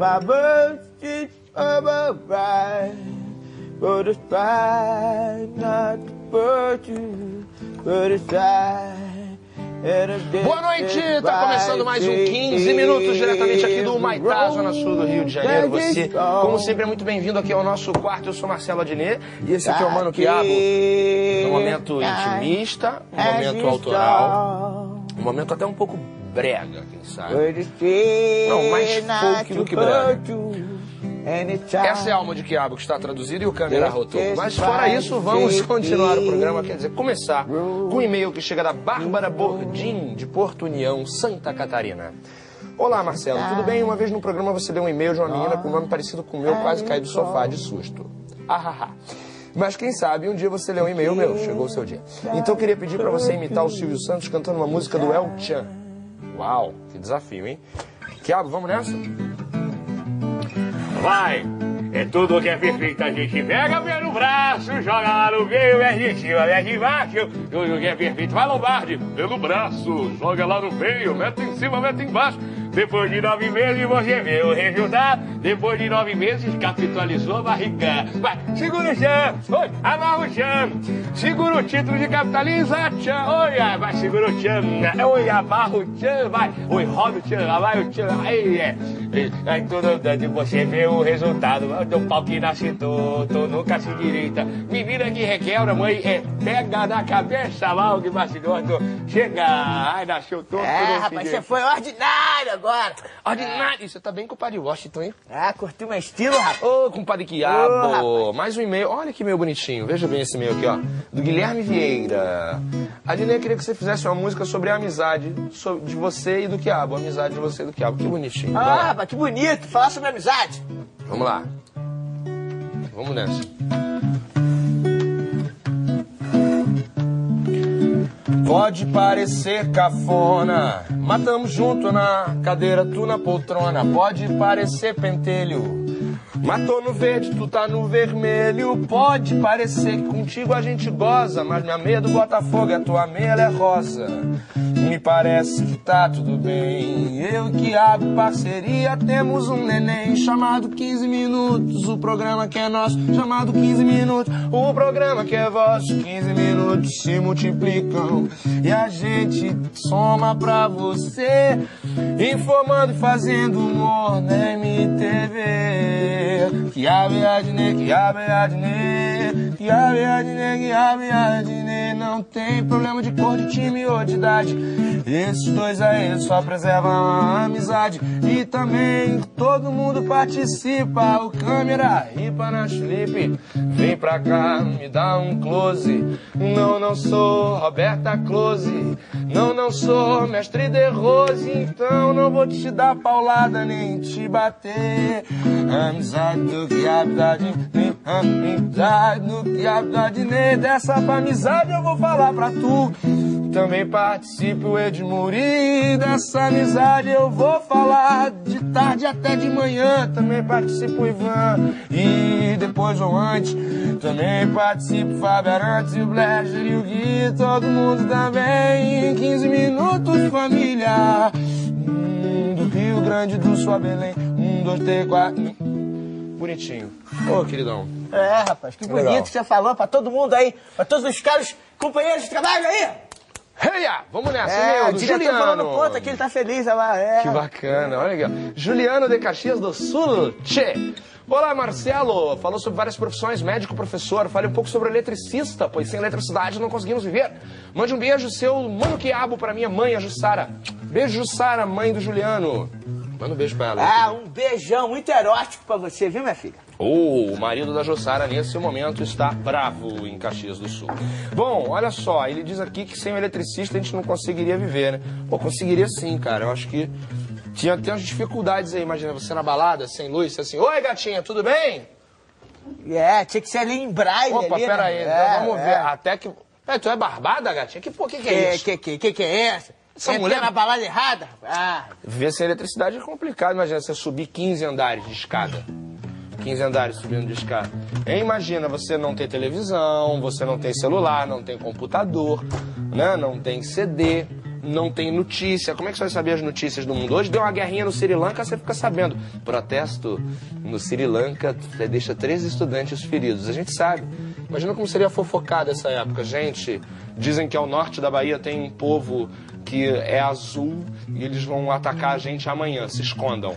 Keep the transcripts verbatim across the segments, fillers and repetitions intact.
my birthday over bright, but it's bright, not the virtue, but it's bright. Boa noite, tá começando mais um quinze minutos diretamente aqui do Humaitá, zona sul do Rio de Janeiro. Você, como sempre, é muito bem-vindo aqui ao nosso quarto. Eu sou Marcelo Adnet e esse aqui é o Mano Quiabo. Um momento intimista, um momento autoral, um momento até um pouco brega, quem sabe. Não, mais folk do que brega. Essa é a alma de Quiabo que está traduzida e o câmera rotou. Mas fora isso, vamos continuar o programa, quer dizer, começar com um e-mail que chega da Bárbara Bordim, de Porto União, Santa Catarina. Olá, Marcelo, tudo bem? Uma vez no programa você deu um e-mail de uma menina com um nome parecido com o meu, quase caí do sofá de susto. Ahaha. Mas quem sabe um dia você leu um e-mail meu, chegou o seu dia. Então eu queria pedir para você imitar o Silvio Santos cantando uma música do El Chan. Uau, que desafio, hein? Quiabo, vamos nessa? Vai! É tudo que é perfeito, a gente pega pelo braço, joga lá no meio, mete de cima, mete de baixo. Tudo que é perfeito, vai Lombardi, pelo braço, joga lá no meio, mete em cima, mete embaixo. Depois de nove meses você vê o resultado. Depois de nove meses capitalizou a barriga. Vai, segura o chão, oi, amarra o chão. Segura o título de capitaliza chão. Oi, vai, segura o chão. Oi, amarra o chão, vai. Oi, roda o chão, vai o chão. Aí, é. Aí tudo dando, você vê o resultado. Do pau que nasce torto, nunca se direita. Menina que requebra, mãe, é pega na cabeça mal que vacilou. Chega, ai, nasceu torto. É, rapaz, você foi ordinário agora. Ordinário, você tá bem com o padre Washington, hein? Ah, curtiu meu estilo, rapaz? Ô, compadre Quiabo, Ô, mais um e-mail. Olha que e-mail bonitinho. Veja bem esse e-mail aqui, ó. Do Guilherme Vieira. Adnet, queria que você fizesse uma música sobre a amizade de você e do Quiabo. A amizade de você e do Quiabo. Que bonitinho. Ah, rapaz, que bonito. Falar sobre amizade. Vamos lá. Vamos nessa. Pode parecer cafona, matamos junto na cadeira, tu na poltrona. Pode parecer pentelho, matou no verde, tu tá no vermelho. Pode parecer que contigo a gente goza, mas minha meia do Botafogo, a tua meia ela é rosa. Me parece que tá tudo bem. Eu e Quiabo, parceria, temos um neném chamado quinze minutos. O programa que é nosso, chamado quinze minutos. O programa que é vosso, quinze minutos se multiplicam e a gente soma pra você, informando e fazendo humor na M T V. Quiabo e Adnet, Quiabo e Adnet, Quiabo e Adnet, Quiabo e Adnet. Não tem problema de cor, de time ou de idade. Esses dois aí só preservam a amizade. E também todo mundo participa. O câmera ripa na Felipe, vem pra cá, me dá um close. Não, não sou Roberta Close. Não, não sou mestre de Rose. Então não vou te dar paulada nem te bater. Amizade do Quiabo da Adnet, amizade do Quiabo da Adnet. Dessa amizade eu vou falar pra tu. Também participe o Edmuri, dessa amizade eu vou falar de tarde até de manhã. Também participe o Ivan e depois ou antes. Também participe o Fábio Arantes e o Blecher e o Gui. Todo mundo também em quinze minutos, família. Hum, do Rio Grande do Sul a Belém. Um, dois, três, quatro. Bonitinho. Ô, queridão. É, rapaz, que bonito Legal. que você falou pra todo mundo aí, pra todos os caros companheiros de trabalho aí. Heia! Vamos nessa, É, e-mail o do diretor Juliano. falando conta que ele tá feliz, olha lá. É. Que bacana, olha aqui, ó. Juliano de Caxias do Sul, tchê. Olá, Marcelo. Falou sobre várias profissões, médico, professor. Fale um pouco sobre eletricista, pois sem eletricidade não conseguimos viver. Mande um beijo, seu Mano Quiabo, para minha mãe, a Jussara. Beijo, Jussara, mãe do Juliano. Manda um beijo pra ela. Ah, um beijão muito erótico pra você, viu, minha filha? Oh, o marido da Jussara, nesse momento, está bravo em Caxias do Sul. Bom, olha só, ele diz aqui que sem o eletricista a gente não conseguiria viver, né? Pô, conseguiria sim, cara. Eu acho que tinha, tem umas dificuldades aí. Imagina, você na balada, sem luz, você assim... Oi, gatinha, tudo bem? É, tinha que ser ali em braille. Opa, ali, pera né? aí, É, então vamos é. ver. Até que... É, tu é barbada, gatinha? Que, pô, que que é isso? Que, que, que, que é essa? Essa Entra mulher- na balada errada? Ah, Viver sem eletricidade é complicado. Imagina, você subir quinze andares de escada. quinze andares subindo de escada. E imagina, você não ter televisão, você não tem celular, não tem computador, né? Não tem C D, não tem notícia. Como é que você vai saber as notícias do mundo? Hoje deu uma guerrinha no Sri Lanka, você fica sabendo. Protesto no Sri Lanka deixa três estudantes feridos. A gente sabe. Imagina como seria fofocada essa época. Gente, dizem que ao norte da Bahia tem um povo que é azul e eles vão atacar a gente amanhã. Se escondam.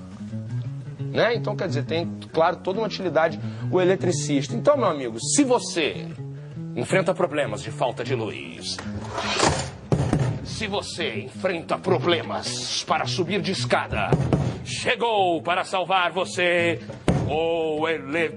Né? Então, quer dizer, tem, claro, toda uma utilidade o eletricista. Então, meu amigo, se você enfrenta problemas de falta de luz, se você enfrenta problemas para subir de escada, chegou para salvar você o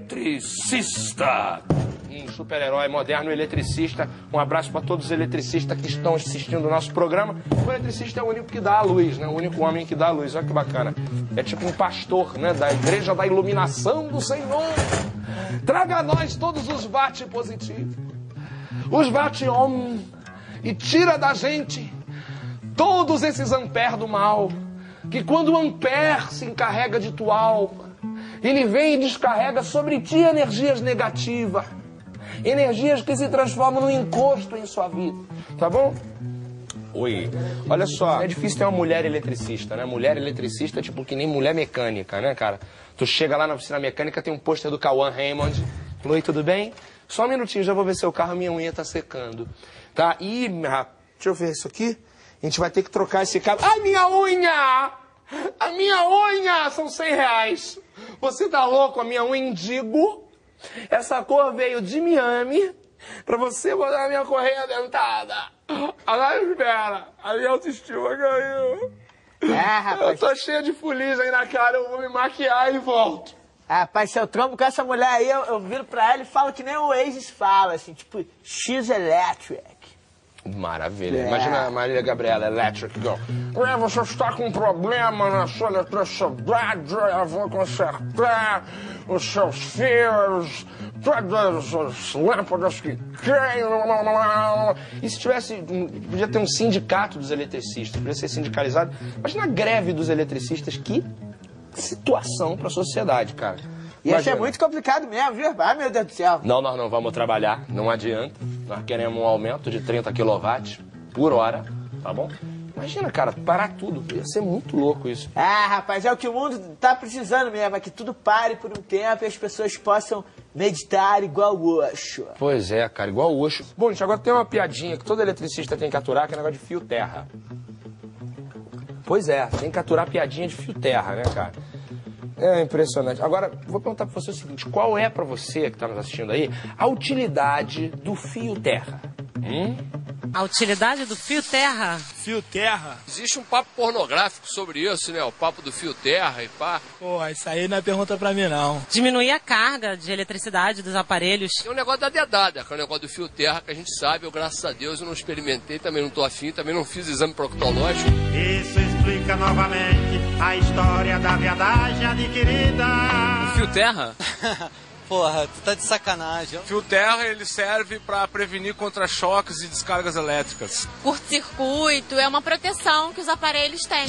eletricista. Um super-herói moderno, eletricista. Um abraço para todos os eletricistas que estão assistindo o nosso programa. O eletricista é o único que dá a luz, né? O único homem que dá a luz. Olha que bacana. É tipo um pastor, né? Da Igreja da Iluminação do Senhor. Traga a nós todos os watt positivos, os watt on, e tira da gente todos esses ampere do mal, que quando o ampere se encarrega de tua alma, ele vem e descarrega sobre ti energias negativas, energias que se transformam no encosto em sua vida, tá bom? Oi, olha só, é difícil ter uma mulher eletricista, né? Mulher eletricista é tipo que nem mulher mecânica, né, cara? Tu chega lá na oficina mecânica, tem um pôster do Cauã Raymond. Oi, tudo bem? Só um minutinho, já vou ver seu carro, minha unha tá secando. Tá? Ih, deixa eu ver isso aqui. A gente vai ter que trocar esse cabo. Ai, minha unha! A minha unha! São cem reais. Você tá louco? A minha unha indigo. Essa cor veio de Miami pra você botar a minha correia dentada. Agora espera. A minha autoestima ganhou. É, rapaz. Eu tô cheia de fuligem na cara, eu vou me maquiar e volto. Rapaz, se eu trombo com essa mulher aí, eu, eu viro pra ela e falo que nem o Oasis fala, assim, tipo, X Electric. Maravilha. É. Imagina a Marília Gabriela, Electric Girl. É, você está com um problema na sua eletricidade, eu vou consertar os seus fios, todas as lâmpadas que queimam. E se tivesse, podia ter um sindicato dos eletricistas, podia ser sindicalizado. Imagina a greve dos eletricistas, que situação para a sociedade, cara. E isso é muito complicado mesmo, viu? Ai, meu Deus do céu. Não, nós não vamos trabalhar, não adianta. Nós queremos um aumento de trinta quilowatts por hora, tá bom? Imagina, cara, parar tudo. Ia ser muito louco isso. Ah, rapaz, é o que o mundo tá precisando mesmo, é que tudo pare por um tempo e as pessoas possam meditar igual o Osho. Pois é, cara, igual o Osho. Bom, gente, agora tem uma piadinha que todo eletricista tem que aturar, que é negócio de fio terra. Pois é, tem que aturar piadinha de fio terra, né, cara? É impressionante. Agora, vou perguntar pra você o seguinte, qual é pra você que tá nos assistindo aí a utilidade do fio terra? Hum? A utilidade do fio terra? Fio terra? Existe um papo pornográfico sobre isso, né? O papo do fio terra e pá. Pô, isso aí não é pergunta pra mim, não. Diminuir a carga de eletricidade dos aparelhos. Tem um negócio da dedada, que é o negócio do fio terra, que a gente sabe. Eu, graças a Deus, eu não experimentei, também não tô afim, também não fiz exame proctológico. Isso explica novamente a história da viadagem adquirida. O fio terra? Porra, tu tá de sacanagem. Fio terra, ele serve pra prevenir contra choques e descargas elétricas. Curto-circuito é uma proteção que os aparelhos têm.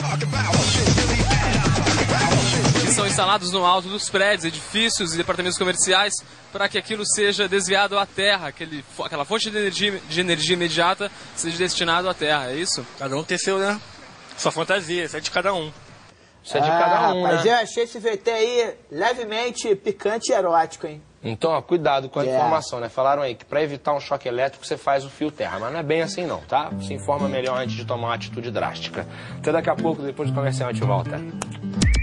Que são instalados no alto dos prédios, edifícios e departamentos comerciais para que aquilo seja desviado à terra, aquele, aquela fonte de energia, de energia imediata seja destinado à terra, é isso? Cada um tem seu, né? Sua fantasia, isso é de cada um. Isso é de cada um, Mas né? eu achei esse V T aí levemente picante e erótico, hein? Então, ó, cuidado com a Yeah. informação, né? Falaram aí que pra evitar um choque elétrico você faz o fio terra, mas não é bem assim não, tá? Se informa melhor antes de tomar uma atitude drástica. Até daqui a pouco, depois do comercial, a gente volta.